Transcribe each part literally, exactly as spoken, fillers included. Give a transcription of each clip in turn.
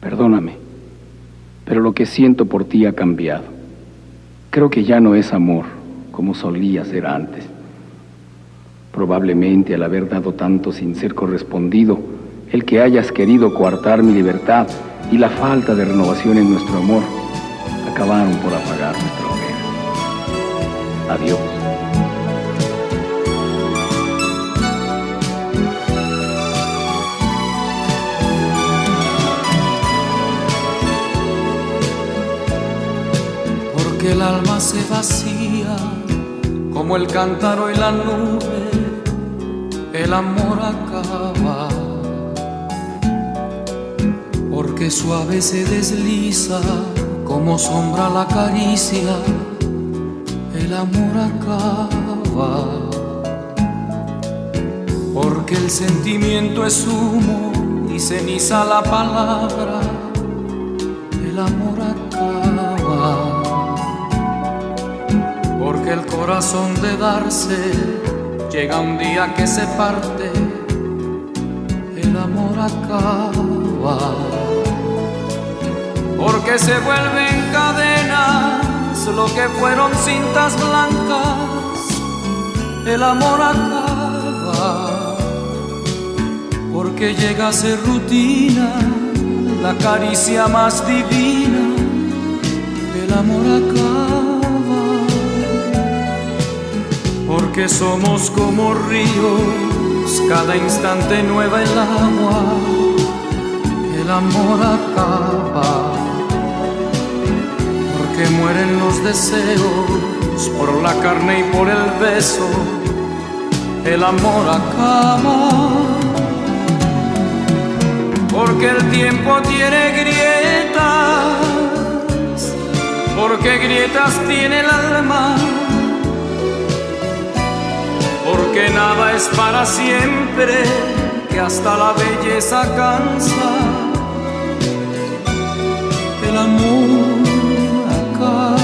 Perdóname, pero lo que siento por ti ha cambiado. Creo que ya no es amor como solía ser antes. Probablemente al haber dado tanto sin ser correspondido, el que hayas querido coartar mi libertad y la falta de renovación en nuestro amor acabaron por apagar nuestra hoguera. Adiós. Porque el alma se vacía como el cántaro y la nube, el amor acaba. Porque suave se desliza como sombra la caricia, el amor acaba. Porque el sentimiento es humo y ceniza la palabra, el amor acaba. Porque el corazón de darse llega un día que se parte, el amor acaba. Porque se vuelven cadenas lo que fueron cintas blancas, el amor acaba. Porque llega a ser rutina la caricia más divina, el amor acaba. Porque somos como ríos, cada instante nueva el agua, el amor acaba. Porque mueren los deseos por la carne y por el beso, el amor acaba. Porque el tiempo tiene grietas, porque grietas tiene el alma. Porque nada es para siempre, que hasta la belleza cansa, el amor acaba.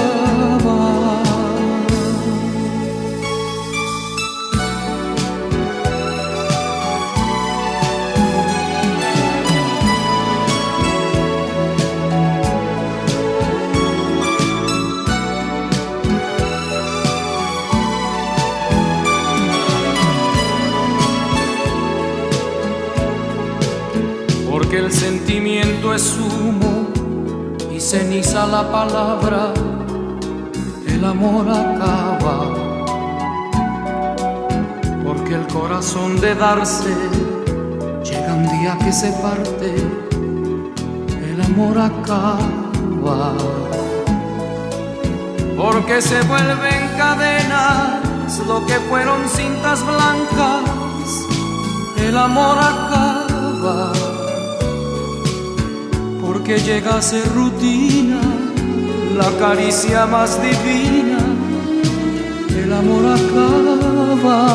Porque el sentimiento es humo y ceniza la palabra, el amor acaba. Porque el corazón de darse llega un día que se parte, el amor acaba. Porque se vuelven cadenas lo que fueron cintas blancas, el amor acaba. Porque llega a ser rutina la caricia más divina, el amor acaba.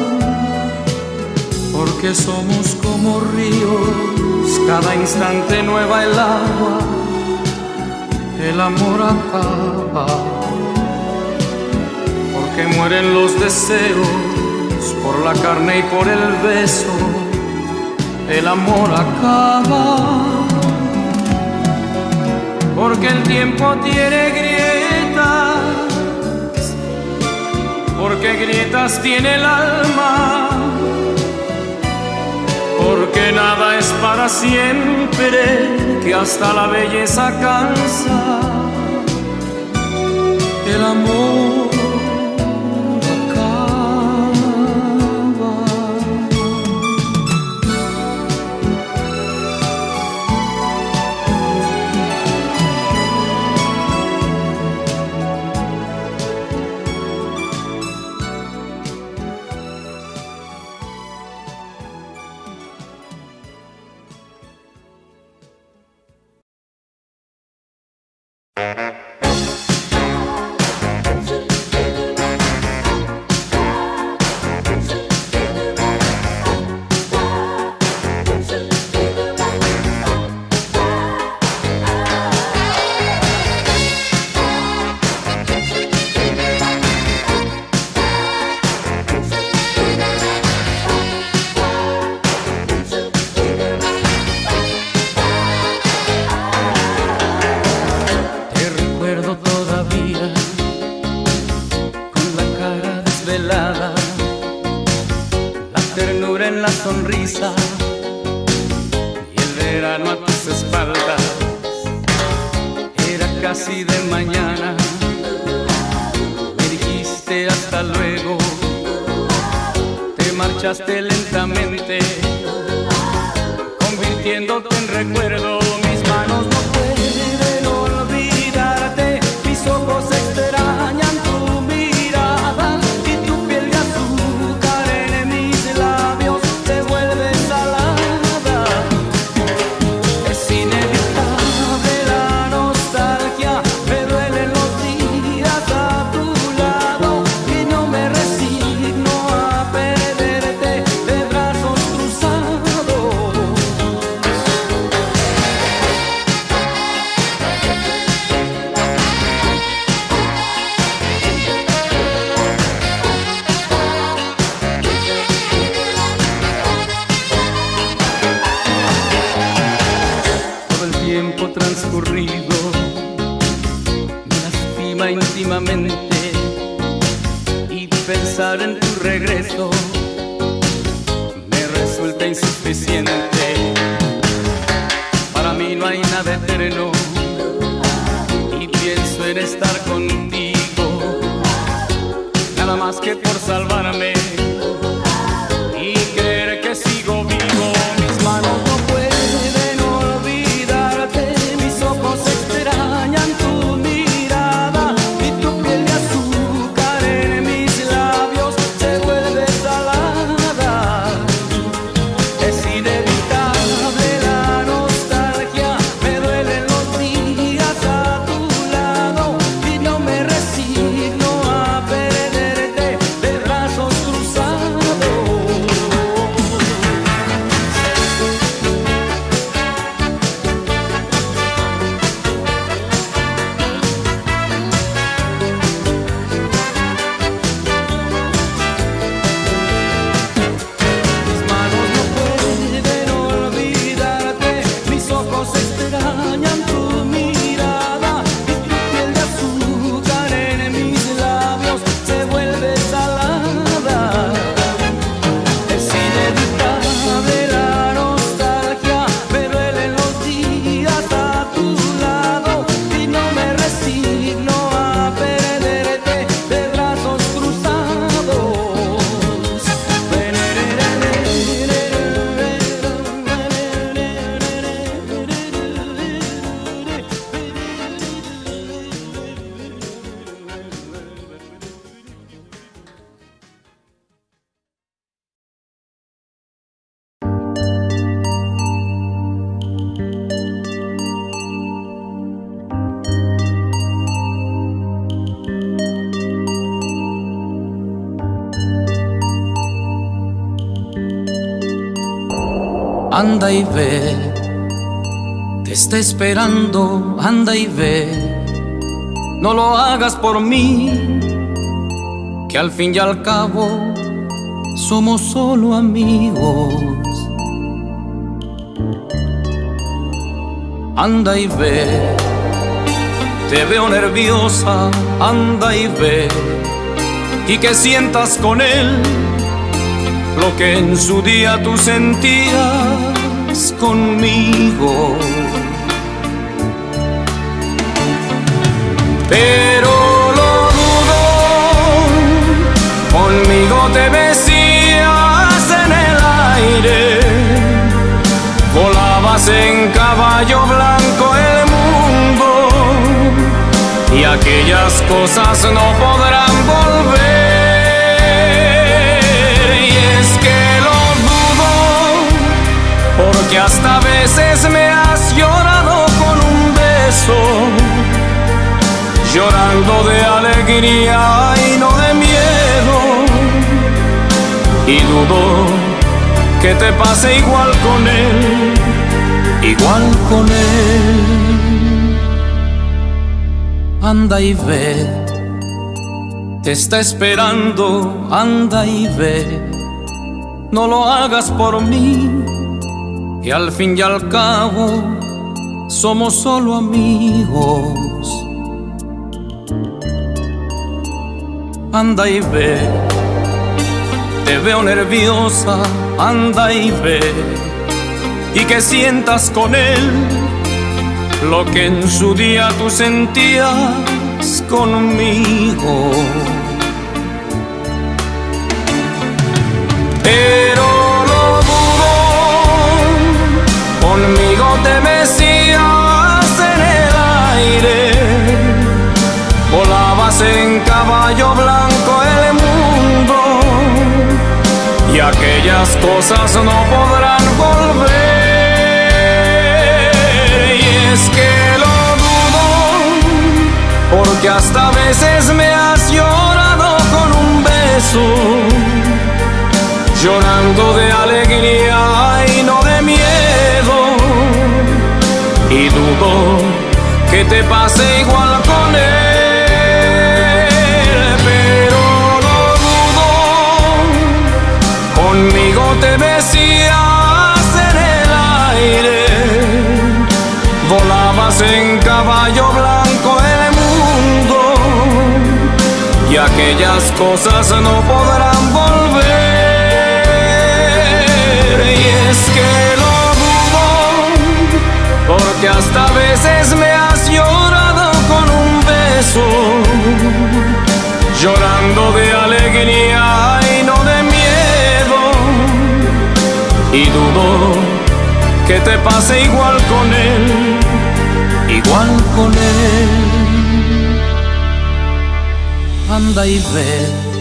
Porque somos como ríos, cada instante nueva el agua, el amor acaba. Porque mueren los deseos por la carne y por el beso, el amor acaba. Porque el tiempo tiene grietas, porque grietas tiene el alma. Porque nada es para siempre, que hasta la belleza cansa, el amor sonrisa y el verano a tus espaldas. Era casi de mañana, me dijiste hasta luego, te marchaste lentamente, convirtiéndote en recuerdo. Mis manos no pueden olvidarte, mis ojos extrañan tu mirada y tu piel de azúcar en mis labios se vuelve salada. Es inevitable la nostalgia, me duelen los días a tu lado y no me resigno a perderte de brazos cruzados. Todo el tiempo transcurrido me lastima íntimamente y pensar en tu regreso me resulta insuficiente. Para mí no hay nada eterno y pienso en estar contigo, nada más que por salvarme y creer que sigo vivo. Mis manos no pueden olvidarte, mis ojos extrañan tu mirada y tu piel de azúcar en mis labios se vuelve salada. Es inevitable la nostalgia, me duelen los días a tu lado y no me resigno a perderte de brazos cruzados. Mis manos no pueden olvidarte, mis ojos extrañan tu mirada y tu piel de azúcar en mis labios se vuelve salada. Es inevitable la nostalgia, me duelen los días a tu lado y no me resigno a perderte de brazos cruzados. Anda y ve, te está esperando, anda y ve, no lo hagas por mí, que al fin y al cabo somos solo amigos. Anda y ve, te veo nerviosa, anda y ve, y que sientas con él lo que en su día tú sentías conmigo. Pero lo dudo, conmigo te besías en el aire, volabas en caballo blanco el mundo y aquellas cosas no podrán volver. Porque hasta a veces me has llorado con un beso, llorando de alegría y no de miedo, y dudo que te pase igual con él, igual con él. Anda y ve, te está esperando, anda y ve, no lo hagas por mí, que al fin y al cabo somos solo amigos. Anda y ve, te veo nerviosa, anda y ve, y que sientas con él lo que en su día tú sentías conmigo. Pero lo dudo, conmigo te mecías en el aire, volabas en caballo blanco el mundo, y aquellas cosas no podrán volver. Y es que lo dudo, porque hasta a veces me has llorado con un beso, llorando de alegría y no de miedo. Y dudo que te pase igual con él, pero lo dudo. Conmigo te mecías en el aire, volabas en caballo blanco el mundo, y aquellas cosas no podrán volver. Es que lo dudo, porque hasta a veces me has llorado con un beso, llorando de alegría y no de miedo. Y dudo que te pase igual con él, igual con él. Anda y ve.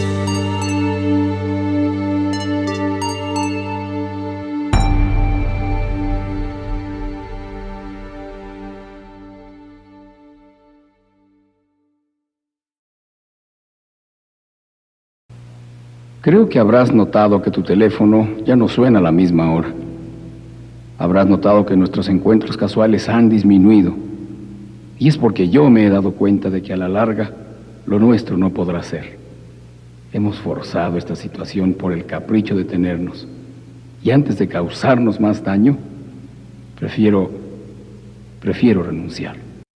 Creo que habrás notado que tu teléfono ya no suena a la misma hora. Habrás notado que nuestros encuentros casuales han disminuido. Y es porque yo me he dado cuenta de que a la larga lo nuestro no podrá ser. Hemos forzado esta situación por el capricho de tenernos. Y antes de causarnos más daño, prefiero, prefiero renunciar.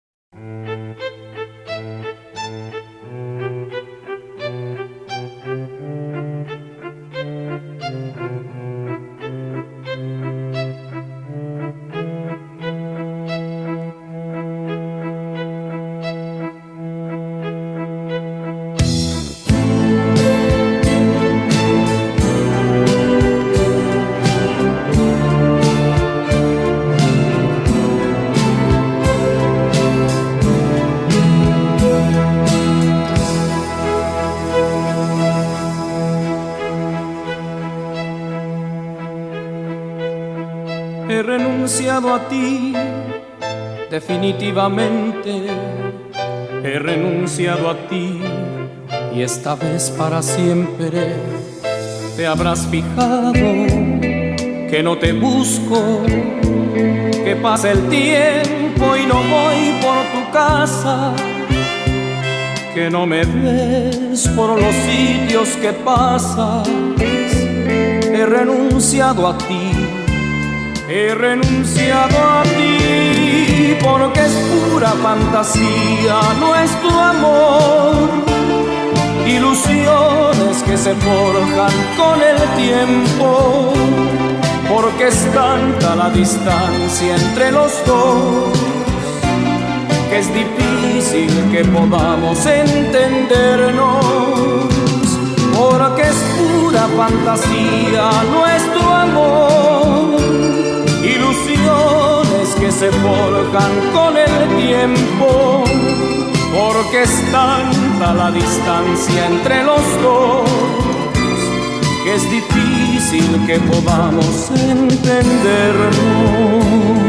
He renunciado a ti, definitivamente. He renunciado a ti, y esta vez para siempre. Te habrás fijado que no te busco, que pasa el tiempo y no voy por tu casa, que no me ves por los sitios que pasas. He renunciado a ti, he renunciado a ti, porque es pura fantasía nuestro amor, ilusiones que se forjan con el tiempo, porque es tanta la distancia entre los dos, que es difícil que podamos entendernos, porque es pura fantasía nuestro amor, ilusiones que se forjan con el tiempo, porque es tanta la distancia entre los dos, que es difícil que podamos entendernos.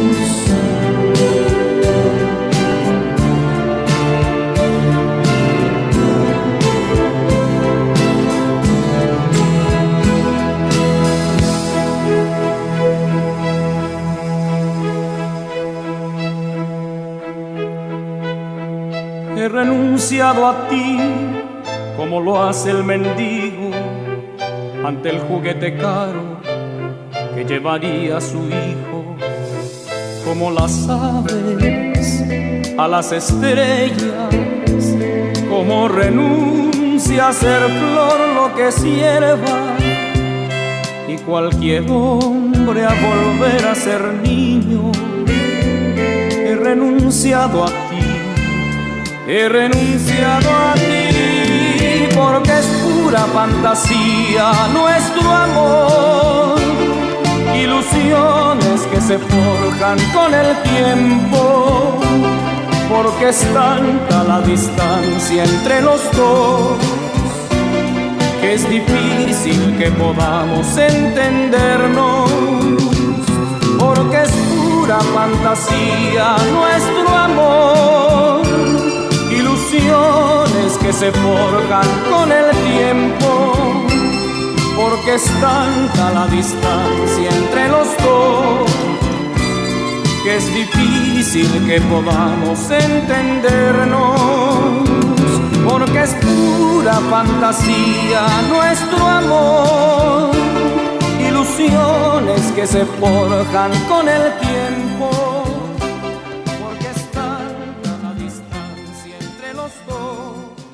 He renunciado a ti como lo hace el mendigo ante el juguete caro que llevaría a su hijo, como las aves a las estrellas, como renuncia a ser flor lo que es hierba, y cualquier hombre a volver a ser niño. He renunciado a ti, he renunciado a ti, porque es pura fantasía nuestro amor, ilusiones que se forjan con el tiempo, porque es tanta la distancia entre los dos que es difícil que podamos entendernos, porque es pura fantasía nuestro amor, ilusiones que se forjan con el tiempo, porque es tanta la distancia entre los dos que es difícil que podamos entendernos, porque es pura fantasía nuestro amor, ilusiones que se forjan con el tiempo, porque es tanta la distancia entre los dos.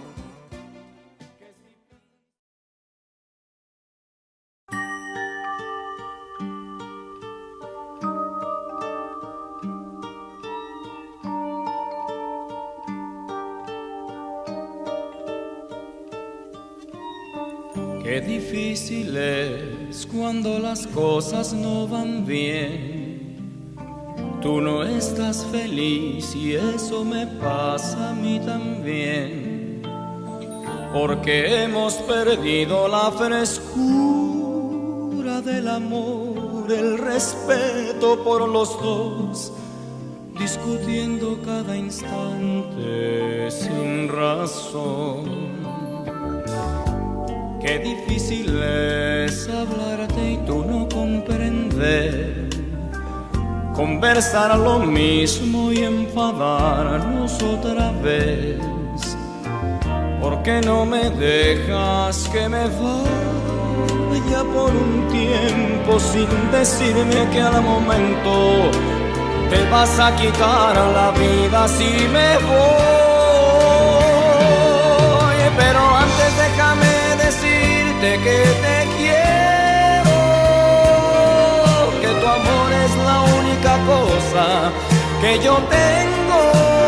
Qué difícil es cuando las cosas no van bien. Tú no estás feliz y eso me pasa a mí también, porque hemos perdido la frescura del amor, el respeto por los dos, discutiendo cada instante sin razón. Qué difícil es hablarte y tú no comprender, conversar lo mismo y enfadarnos otra vez. ¿Por qué no me dejas que me vaya por un tiempo sin decirme que al momento te vas a quitar la vida si me voy? Pero antes déjame decirte que te quiero, que tu amor es la única cosa que yo tengo,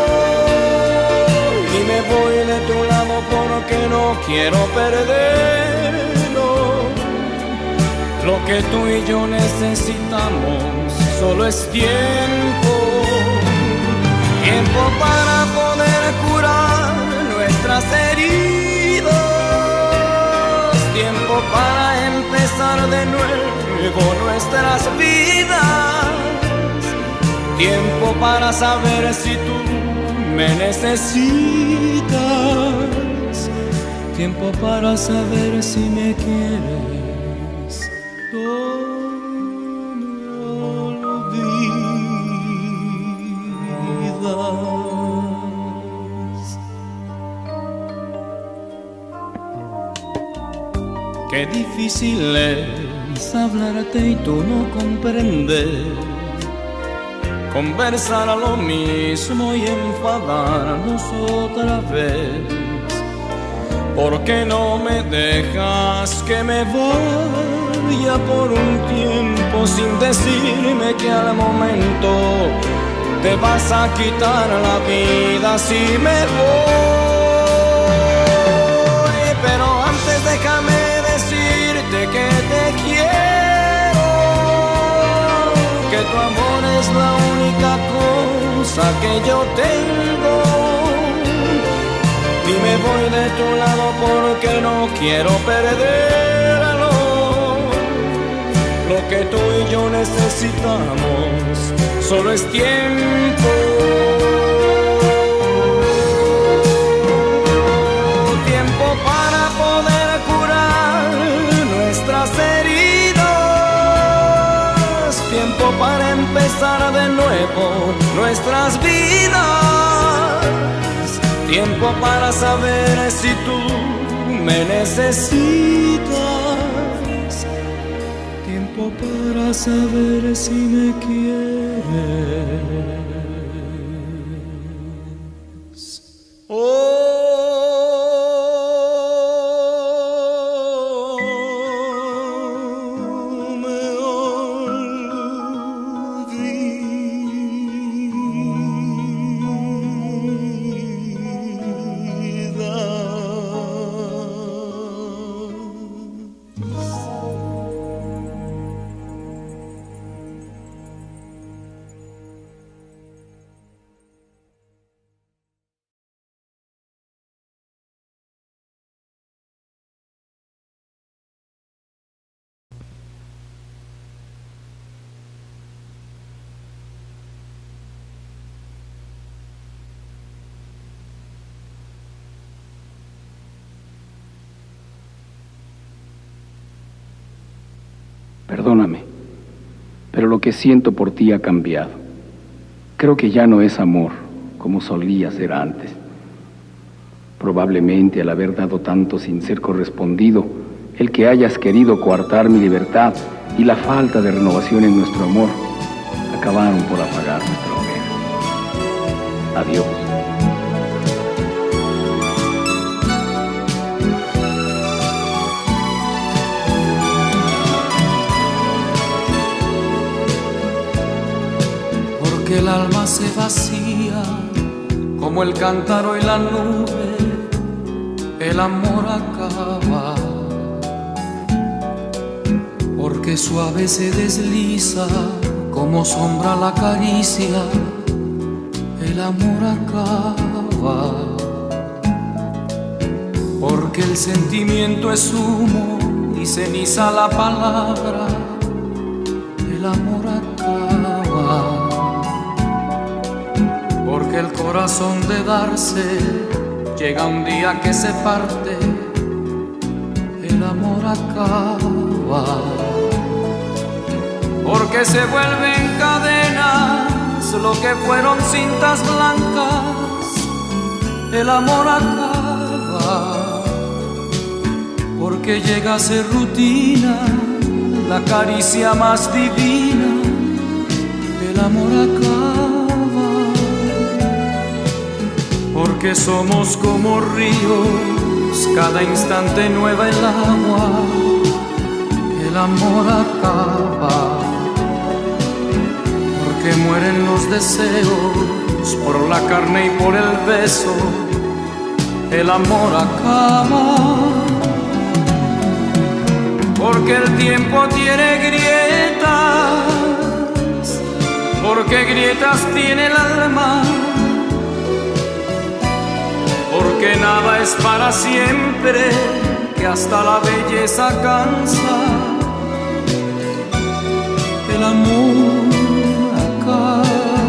y me voy de tu lado porque no quiero perderlo. Lo que tú y yo necesitamos solo es tiempo, tiempo para poder curar nuestras heridas, tiempo para empezar de nuevo nuestras vidas, tiempo para saber si tú me necesitas, tiempo para saber si me quieres, no me olvidas. Qué difícil es hablarte y tú no comprender, conversar a lo mismo y enfadarnos otra vez. ¿Por qué no me dejas que me vaya por un tiempo sin decirme que al momento te vas a quitar la vida si me voy? Pero antes déjame decirte que te quiero, que tu amor es la única cosa que yo tengo, y me voy de tu lado porque no quiero perderlo. Lo que tú y yo necesitamos solo es tiempo, tiempo para poder curar nuestras heridas, tiempo para empezar de nuevo nuestras vidas, tiempo para saber si tú me necesitas, tiempo para saber si me quieres. Oh. Perdóname, pero lo que siento por ti ha cambiado. Creo que ya no es amor como solía ser antes. Probablemente al haber dado tanto sin ser correspondido, el que hayas querido coartar mi libertad y la falta de renovación en nuestro amor acabaron por apagar nuestra hoguera. Adiós. Porque el alma se vacía como el cántaro y la nube, el amor acaba. Porque suave se desliza como sombra la caricia, el amor acaba. Porque el sentimiento es humo y ceniza la palabra, el amor acaba. Porque el corazón de darse llega un día que se parte, el amor acaba. Porque se vuelven cadenas lo que fueron cintas blancas, el amor acaba. Porque llega a ser rutina la caricia más divina, el amor acaba. Porque somos como ríos, cada instante nueva el agua, el amor acaba. Porque mueren los deseos por la carne y por el beso, el amor acaba. Porque el tiempo tiene grietas, porque grietas tiene el alma. Porque nada es para siempre, que hasta la belleza cansa, el amor acaba.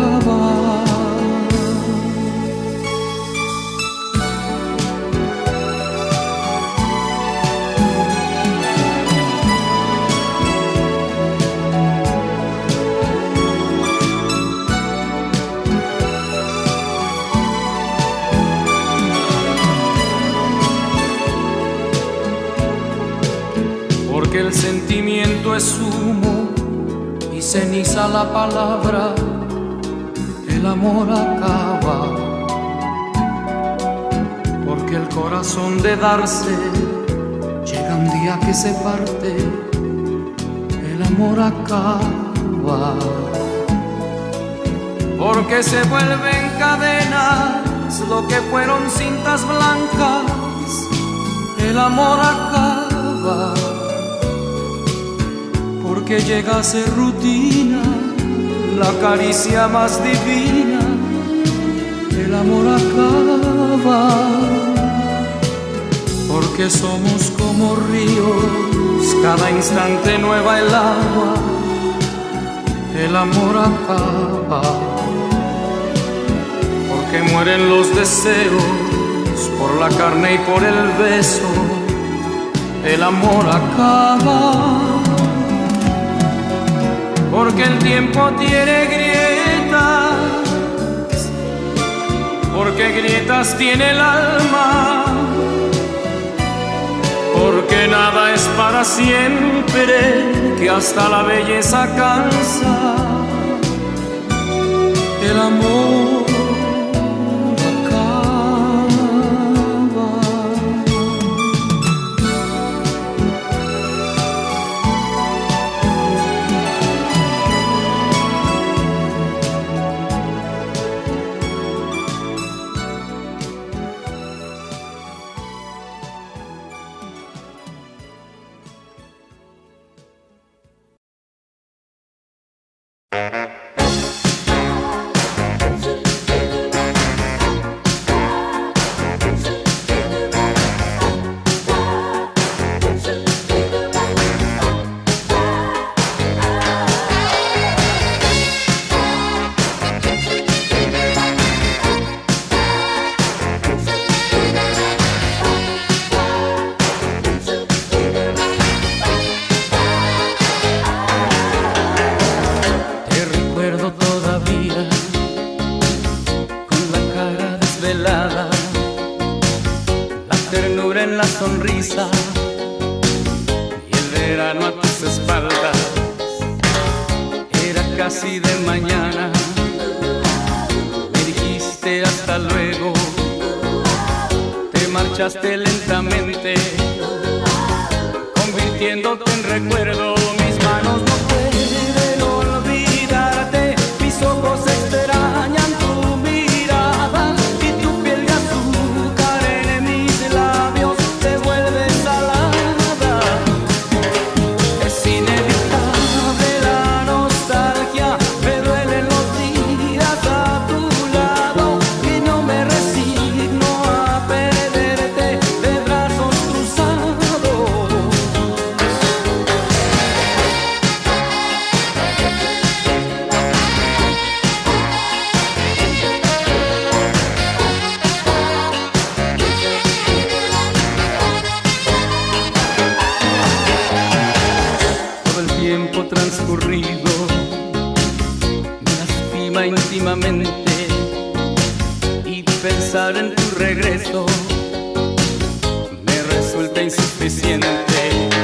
Porque el sentimiento es humo y ceniza la palabra, el amor acaba. Porque el corazón de darse llega un día que se parte, el amor acaba. Porque se vuelven cadenas lo que fueron cintas blancas, el amor acaba. Porque llega a ser rutina la caricia más divina, el amor acaba. Porque somos como ríos, cada instante nueva el agua, el amor acaba. Porque mueren los deseos por la carne y por el beso, el amor acaba. Porque el tiempo tiene grietas, porque grietas tiene el alma. Porque nada es para siempre, que hasta la belleza cansa, el amor una sonrisa y el verano a tus espaldas. Era casi de mañana, me dijiste hasta luego, te marchaste lentamente, convirtiéndote en recuerdo. Mis manos no pueden olvidarte, mis ojos extrañan tu mirada y tu piel de azúcar en mis labios se vuelve salada. Es inevitable la nostalgia, me duelen los días a tu lado y no me resigno a perderte de brazos cruzados. Todo el tiempo transcurrido me lastima íntimamente y pensar en tu regreso me resulta insuficiente.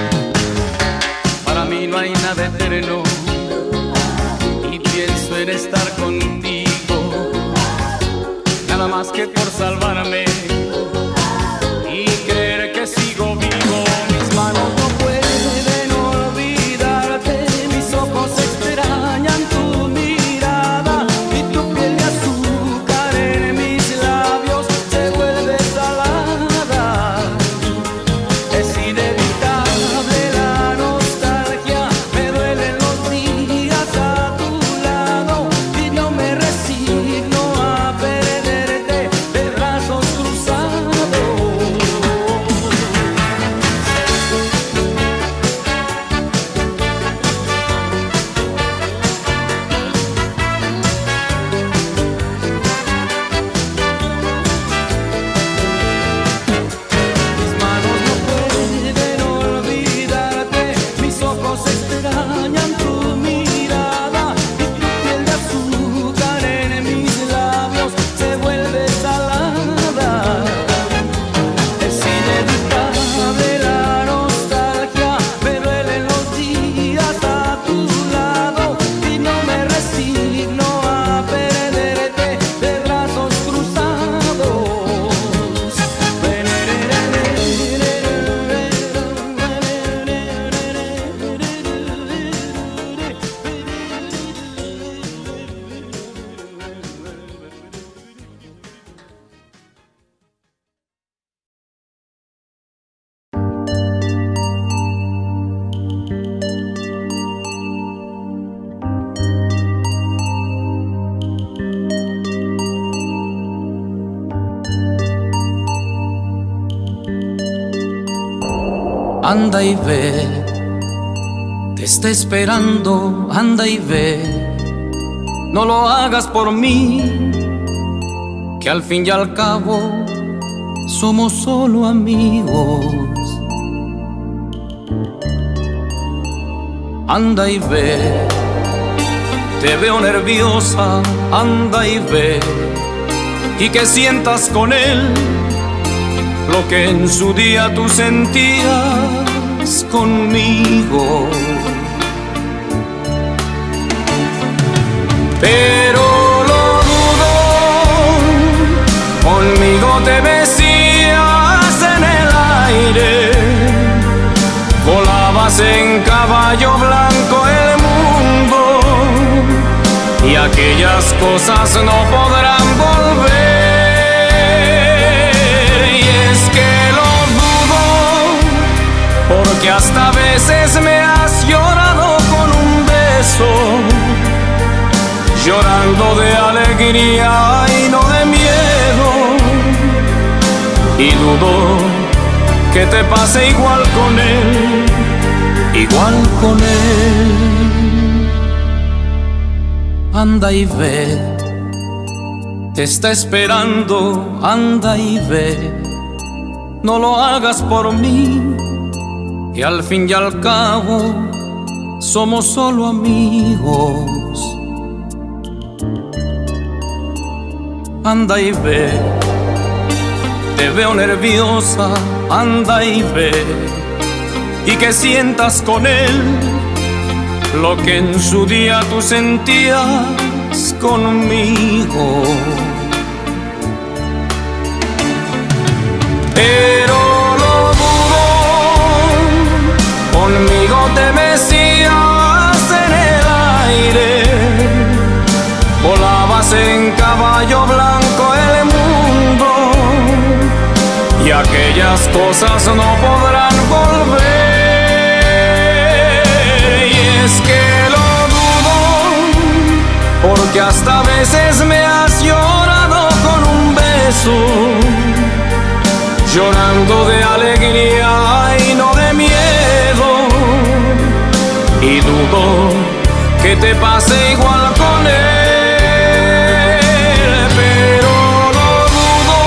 Para mí no hay nada eterno y pienso en estar contigo, nada más que por salvarme y creer que sigo vivo. Mis manos no pueden olvidarte, mis ojos extrañan tu mirada y tu piel de azúcar en mis labios se vuelve salada. Es inevitable la nostalgia, me duelen los días a tu lado y no me resigno a perderte de brazos cruzados. Mis manos no pueden olvidarte, mis ojos extrañan tu mirada y tu piel de azúcar en mis labios se vuelve salada. Es inevitable la nostalgia, me duelen los días a tu lado y no me resigno a perderte de brazos cruzados. Anda y ve, te está esperando, anda y ve, no lo hagas por mí, que al fin y al cabo somos solo amigos. Anda y ve, te veo nerviosa, anda y ve, y que sientas con él lo que en su día tú sentías conmigo. Pero lo dudo, conmigo te mecías en el aire, volabas en caballo blanco el mundo y aquellas cosas no podrán volver. Porque hasta a veces me has llorado con un beso, llorando de alegría y no de miedo. Y dudo que te pase igual con él, igual con él. Anda y ve, te está esperando, anda y ve, no lo hagas por mí, que al fin y al cabo somos solo amigos. Anda y ve, te veo nerviosa, anda y ve, y que sientas con él lo que en su día tú sentías conmigo. Pero lo dudo, conmigo te mecías en el aire, volabas en caballo blanco el mundo, y aquellas cosas no podrán volver. Y es que lo dudo, porque hasta a veces me has llorado con un beso, llorando de alegría y no de miedo. Y dudo que te pase igual con él, pero lo dudo.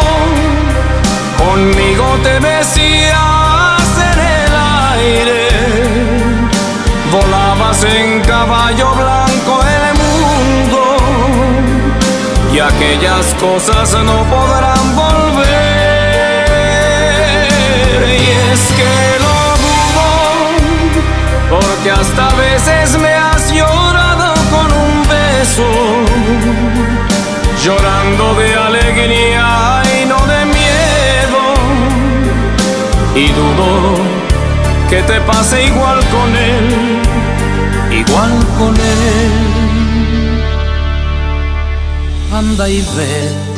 Conmigo te mecías en el aire, volabas en caballo blanco el mundo, y aquellas cosas no podrán volver. Es que lo dudo, porque hasta a veces me has llorado con un beso, llorando de alegría y no de miedo. Y dudo que te pase igual con él, igual con él. Anda y ve.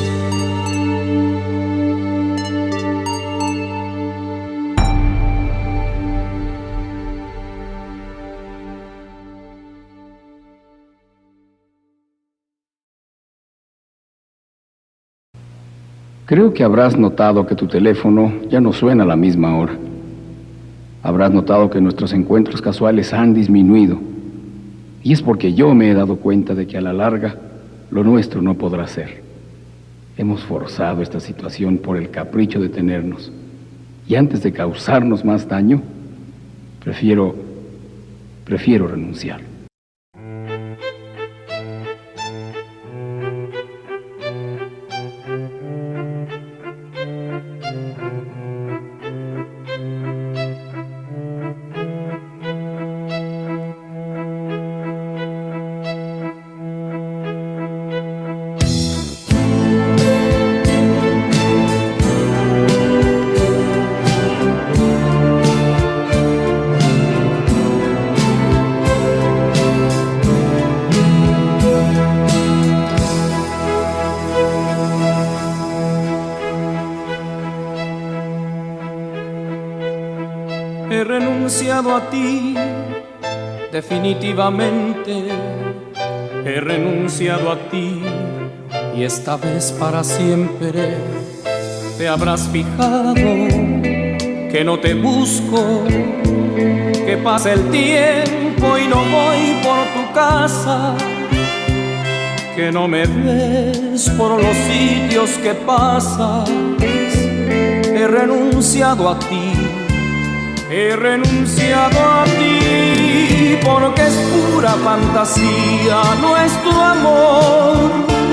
Creo que habrás notado que tu teléfono ya no suena a la misma hora. Habrás notado que nuestros encuentros casuales han disminuido. Y es porque yo me he dado cuenta de que a la larga lo nuestro no podrá ser. Hemos forzado esta situación por el capricho de tenernos. Y antes de causarnos más daño, prefiero, prefiero renunciar. He renunciado a ti, definitivamente. He renunciado a ti, y esta vez para siempre. Te habrás fijado que no te busco, que pasa el tiempo y no voy por tu casa, que no me ves por los sitios que pasas. He renunciado a ti, he renunciado a ti, porque es pura fantasía nuestro amor,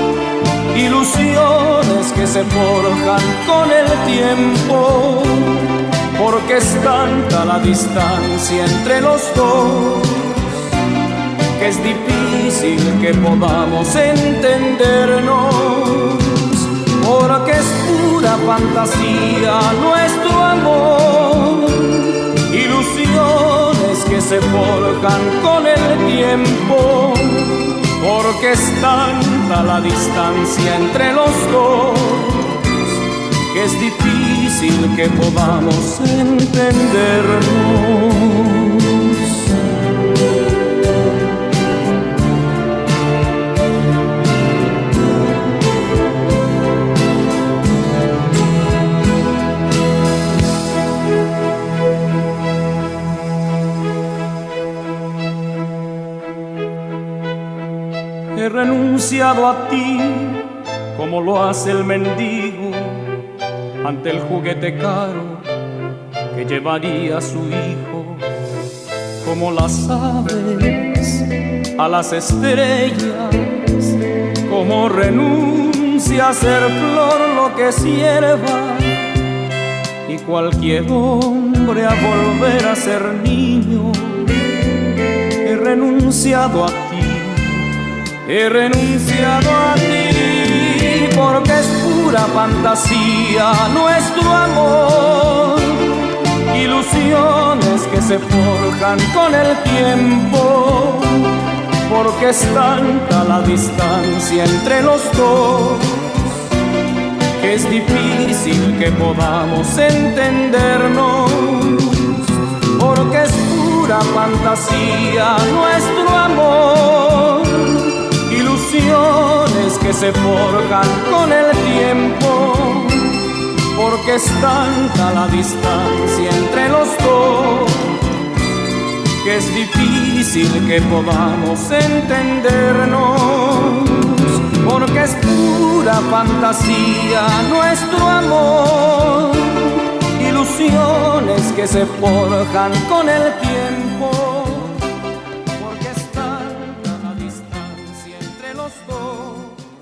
ilusiones que se forjan con el tiempo, porque es tanta la distancia entre los dos, que es difícil que podamos entendernos, porque es pura fantasía nuestro amor, ilusiones que se forjan con el tiempo, porque es tanta la distancia entre los dos, que es difícil que podamos entendernos. He renunciado a ti como lo hace el mendigo ante el juguete caro que llevaría su hijo, como las aves a las estrellas, como renuncia a ser flor lo que sierva, y cualquier hombre a volver a ser niño. He renunciado a ti, he renunciado a ti, porque es pura fantasía nuestro amor, ilusiones que se forjan con el tiempo, porque es tanta la distancia entre los dos que es difícil que podamos entendernos, porque es pura fantasía nuestro amor, ilusiones que se forjan con el tiempo, porque es tanta la distancia entre los dos que es difícil que podamos entendernos, porque es pura fantasía nuestro amor, ilusiones que se forjan con el tiempo, porque es tanta la distancia entre los dos.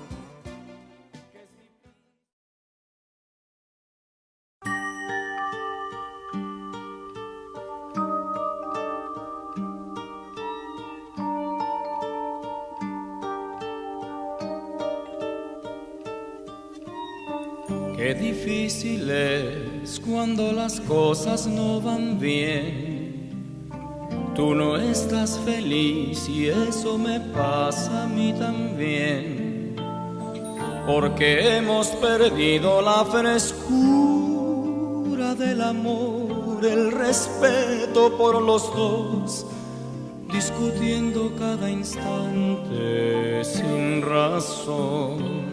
Qué difícil es cuando las cosas no van bien. Tú no estás feliz y eso me pasa a mí también, porque hemos perdido la frescura del amor, el respeto por los dos, discutiendo cada instante sin razón.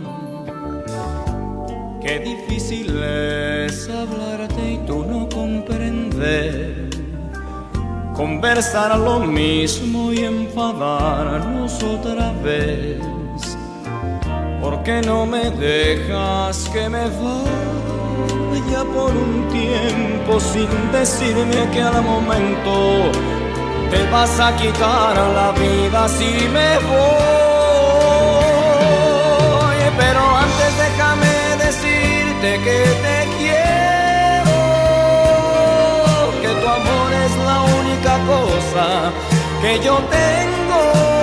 Qué difícil es hablarte y tú no comprender, conversar lo mismo y enfadarnos otra vez. ¿Por qué no me dejas que me vaya por un tiempo sin decirme que al momento te vas a quitar la vida si me voy? Pero antes déjame decirte que te quiero, que tu amor es la única cosa que yo tengo,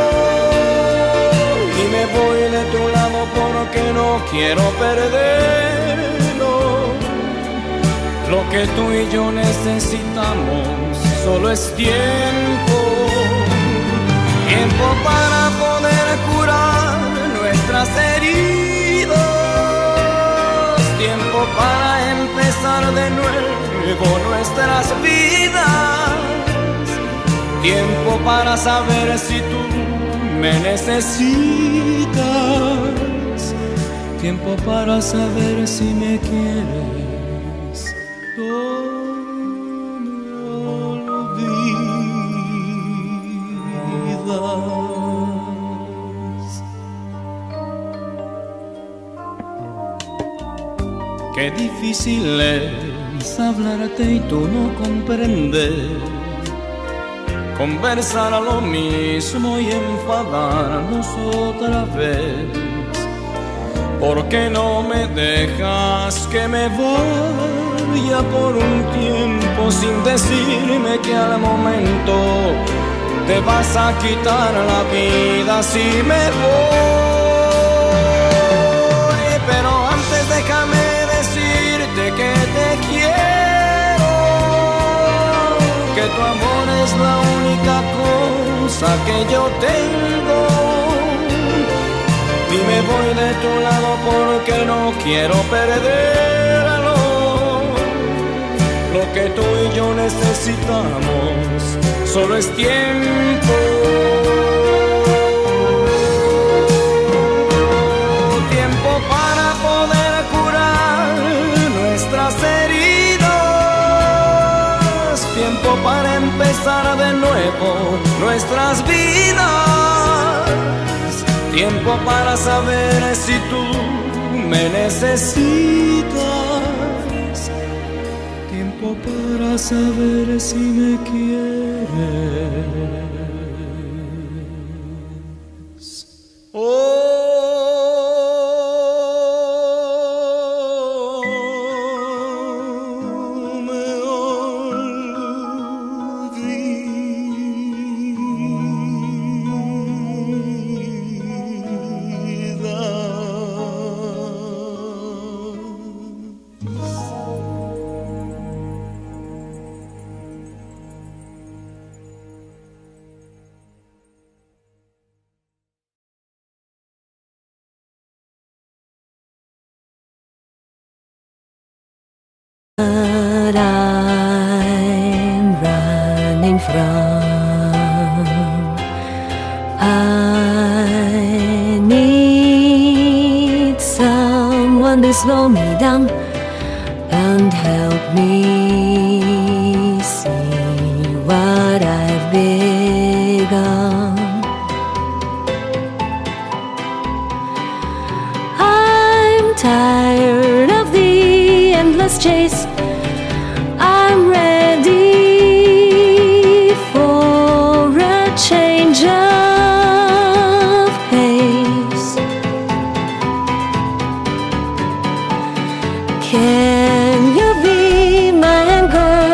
y me voy de tu lado porque no quiero perderlo. Lo que tú y yo necesitamos solo es tiempo, tiempo para poder curar nuestras heridas, tiempo para empezar de nuevo nuestras vidas, tiempo para saber si tú me necesitas, tiempo para saber si me quieres. No me olvidas. Qué difícil es hablarte y tú no comprender, conversar a lo mismo y enfadarnos otra vez. ¿Por qué no me dejas que me vaya por un tiempo sin decirme que al momento te vas a quitar la vida si me voy? Pero antes déjame decirte que te quiero, que tu amor es la única cosa que yo tengo, y me voy de tu lado porque no quiero perderlo. Lo que tú y yo necesitamos solo es tiempo, tiempo para poder curar nuestras heridas, tiempo para empezar de nuevo nuestras vidas, tiempo para saber si tú me necesitas, tiempo para saber si me quieres. Oh. what I'm running from. I need someone to slow me down and help me see what I've begun. I'm tired of the endless chase. I'm ready for a change of pace. Can you be my anchor?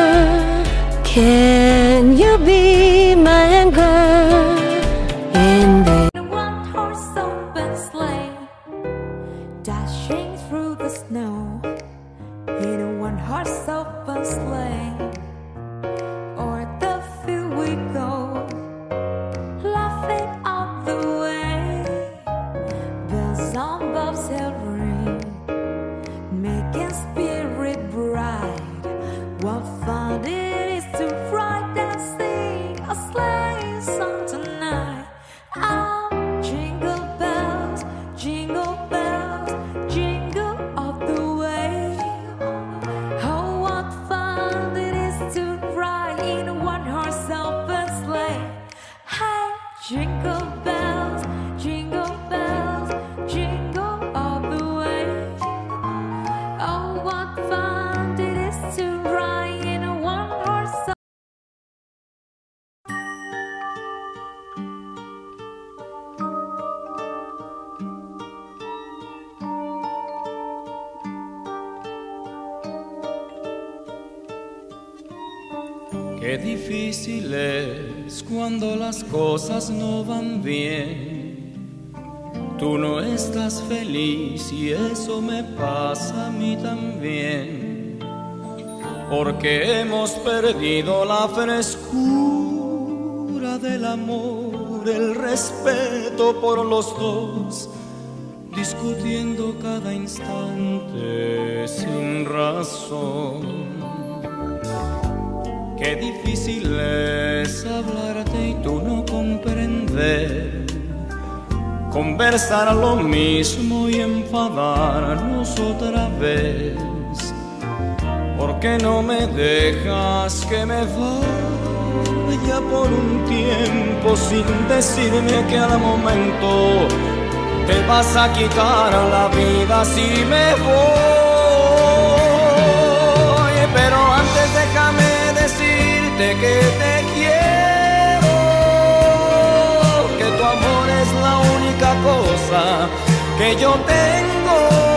Can you be my anchor in the one-horse open sleigh, dashing through the snow? In a one-horse open sleigh, o'er the field we go, laughing all the way. Bells on bobtail ring, making spirit bright. What fun it is to ride and sing a sleigh song tonight. Oh, jingle bells, jingle bells, jingle all the way. Oh, what fun it is to ride in a one-horse open sleigh. Hey, jingle bells, jingle bells, jingle all the way. Oh, what fun it is to ride in a one-horse open. Qué difícil es cuando las cosas no van bien. Tú no estás feliz y eso me pasa a mí también. Porque hemos perdido la frescura del amor, el respeto por los dos, discutiendo cada instante sin razón. Qué difícil es hablarte y tú no comprender, conversar lo mismo y enfadarnos otra vez. ¿Por qué no me dejas que me vaya por un tiempo sin decirme que al momento te vas a quitar la vida si me voy? Pero antes déjame que te quiero, que tu amor es la única cosa que yo tengo,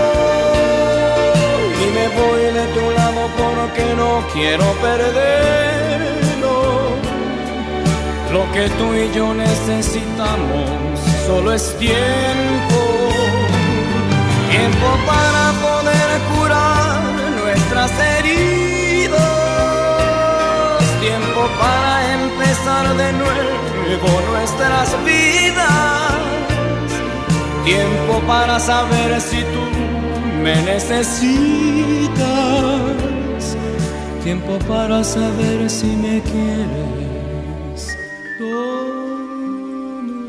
y me voy de tu lado porque no quiero perderlo. Lo que tú y yo necesitamos solo es tiempo, tiempo para poder curar nuestras heridas, tiempo para empezar de nuevo nuestras vidas, tiempo para saber si tú me necesitas, tiempo para saber si me quieres. No me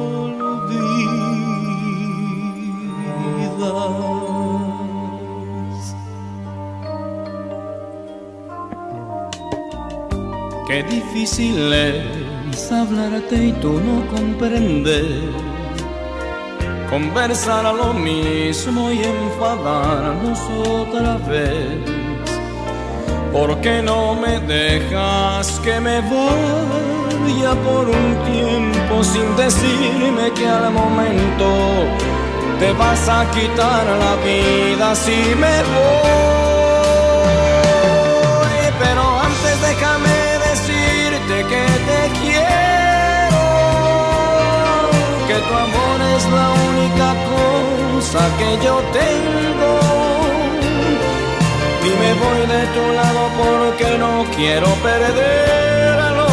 olvidas. Qué difícil es hablarte y tú no comprender, conversar a lo mismo y enfadarnos otra vez. ¿Por qué no me dejas que me vaya por un tiempo sin decirme que al momento te vas a quitar la vida si me voy? Pero antes déjame decirte que te quiero, que tu amor es la única cosa que yo tengo, y me voy de tu lado porque no quiero perderlo.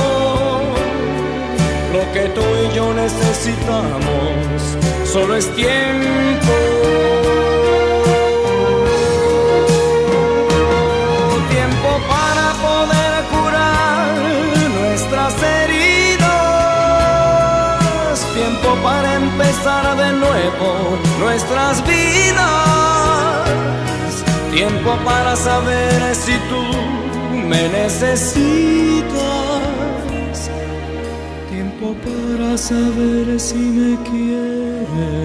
Lo que tú y yo necesitamos solo es tiempo, tiempo otras vidas. Tiempo para saber si tú me necesitas. Tiempo para saber si me quieres.